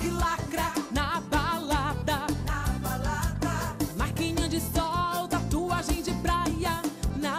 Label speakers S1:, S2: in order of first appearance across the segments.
S1: que lacra na balada. Marquinha de sol, tatuagem de praia. Na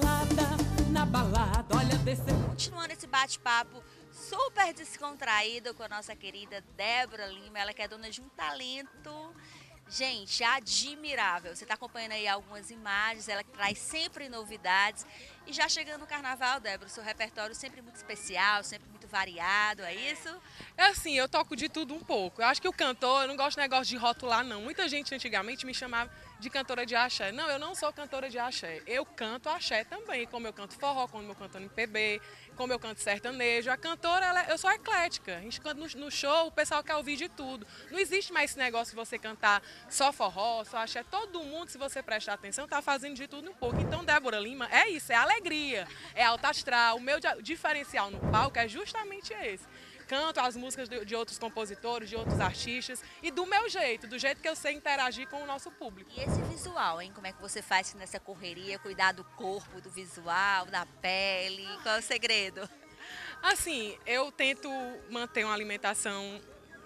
S1: balada, olha desse.
S2: Continuando esse bate-papo super descontraído com a nossa querida Débora Lima, ela que é dona de um talento, gente, admirável. Você está acompanhando aí algumas imagens, ela que traz sempre novidades. E já chegando no carnaval, Débora, o seu repertório sempre muito especial, sempre muito variado, é isso?
S3: É assim, eu toco de tudo um pouco. Eu acho que o cantor, eu não gosto de negócio de rotular, não. Muita gente antigamente me chamava de cantora de axé. Não, eu não sou cantora de axé. Eu canto axé também, como eu canto forró, como eu canto MPB, como eu canto sertanejo. A cantora, eu sou eclética. A gente canta no show, o pessoal quer ouvir de tudo. Não existe mais esse negócio de você cantar só forró, só axé. Todo mundo, se você prestar atenção, tá fazendo de tudo um pouco. Então, Débora Lima, é isso, é alegria, é alta astral. O meu diferencial no palco é justamente esse. Canto as músicas de outros compositores, de outros artistas e do meu jeito, do jeito que eu sei interagir com o nosso público.
S2: E esse visual, hein? Como é que você faz nessa correria, cuidar do corpo, do visual, da pele? Qual é o segredo?
S3: Assim, eu tento manter uma alimentação,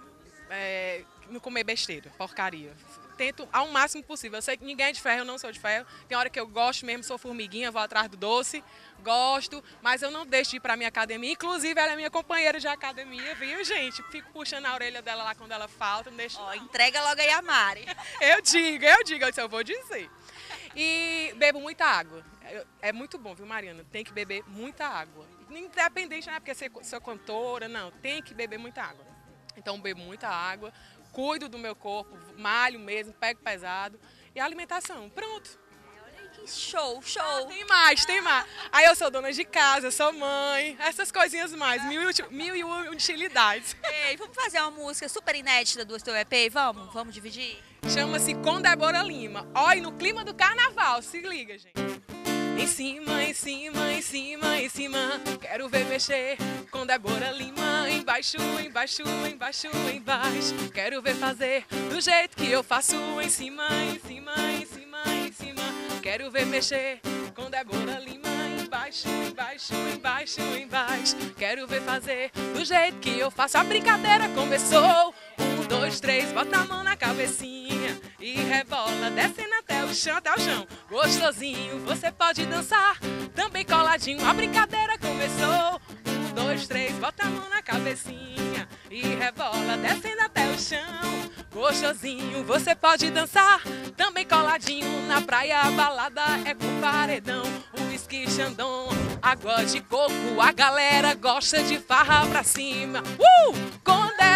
S3: não comer besteira, porcaria. Tento ao máximo possível. Eu sei que ninguém é de ferro, eu não sou de ferro. Tem hora que eu gosto mesmo, sou formiguinha, vou atrás do doce, gosto, mas eu não deixo de ir para minha academia. Inclusive, ela é minha companheira de academia, viu, gente? Fico puxando a orelha dela lá quando ela falta, não deixo.
S2: Ó, entrega logo aí a Mari.
S3: Eu digo, eu vou dizer. E bebo muita água. É muito bom, viu, Mariana? Tem que beber muita água. Independente, não é porque sou cantora, não. Tem que beber muita água. Então, bebo muita água. Cuido do meu corpo, malho mesmo, pego pesado. E a alimentação, pronto.
S2: Olha aí que show.
S3: Tem mais. Aí eu sou dona de casa, sou mãe, essas coisinhas mais, mil e uma utilidades.
S2: Ei, vamos fazer uma música super inédita do seu EP? Vamos dividir?
S3: Chama-se Com Débora Lima. Olha, no clima do carnaval, se liga, gente. Em cima, em cima, em cima, em cima, quero ver mexer com Débora Lima. Embaixo, embaixo, embaixo, embaixo, quero ver fazer do jeito que eu faço. Em cima, em cima, em cima, em cima, quero ver mexer com Débora Lima. Embaixo, embaixo, embaixo, embaixo, quero ver fazer do jeito que eu faço. A brincadeira começou. 1, 2, 3, bota a mão na cabecinha e rebola, descendo até o chão, gostosinho, você pode dançar, também coladinho. A brincadeira começou. 1, 2, 3, bota a mão na cabecinha e rebola, descendo até o chão, gostosinho, você pode dançar, também coladinho. Na praia a balada é com paredão, uísque, xandão, água de coco, a galera gosta de farra pra cima. Com